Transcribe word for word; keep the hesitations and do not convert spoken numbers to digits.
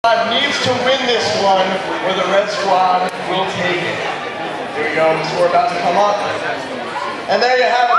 squad needs to win this one, or the red squad will take it. Here we go, so we're about to come up. And there you have it.